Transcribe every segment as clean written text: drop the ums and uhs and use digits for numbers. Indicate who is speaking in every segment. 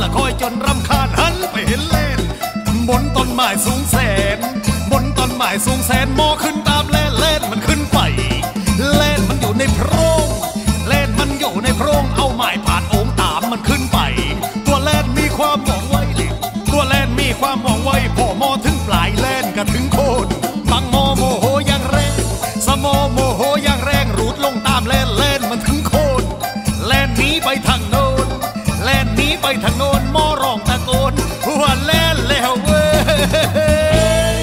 Speaker 1: ละคอยจนรำคาญหันไปเห็นเล่นบนต้นไม้สูงแสนบนต้นไม้สูงแสนมอขึ้นตามเล่นเล่นมันขึ้นไปเล่นมันอยู่ในโพรงเล่นมันอยู่ในโพรงเอาไม้ผ่านโอ่งตามมันขึ้นไปตัวเล่นมีความหวังไว้ตัวเล่นมีความหวังไว้พอมอถึงปลายเล่นก็ถึงโคนบางมอโมโหอย่างแรงสมอโมโหอย่างแรงรูดลงตามเล่นเล่นมันถึงโคนเล่นหนีไปทางโน้นเล่นหนีไปทางโน้นมอร้องตะโกนว่าเล่นแล้วเว้ย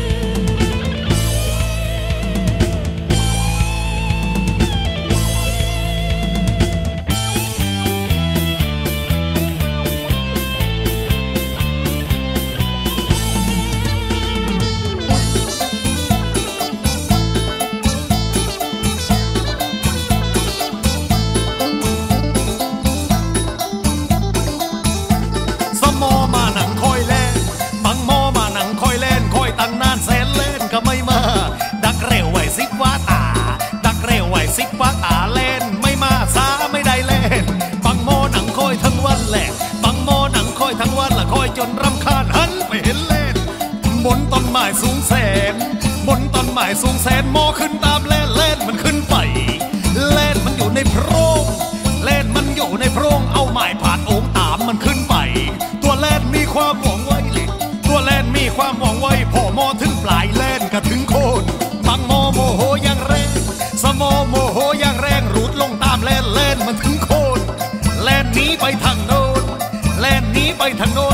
Speaker 1: ก็ไม่มาดักเร็วไหวสิว่าตาดักเร็วไหวสิว่าตาเล่นไม่มาซาไม่ได้เล่นบังโมหนังคอยทั้งวันแหละบังโมหนังคอยทั้งวันละคอยจนรำคาญหันไปเห็นเล่นบนต้นไม้สูงแสนบนต้นไม้สูงแสนมอขึ้นตามเล่นเล่นมันขึ้นไปเล่นมันอยู่ในโพรงเล่นมันอยู่ในโพรงเอาไม้ผ่านโอ่งตามมันขึ้นไปตัวเล่นมีความหวังไว้ตัวเล่นมีความหวังไว้พอมอถึงปลายเล่นก็ถึงโคนบางมอโมโหอย่างแรงสมอโมโหอย่างแรงรูดลงตามเล่นเล่นมันถึงโคนเล่นหนีไปทางโน้นเล่นหนีไปทางโน้น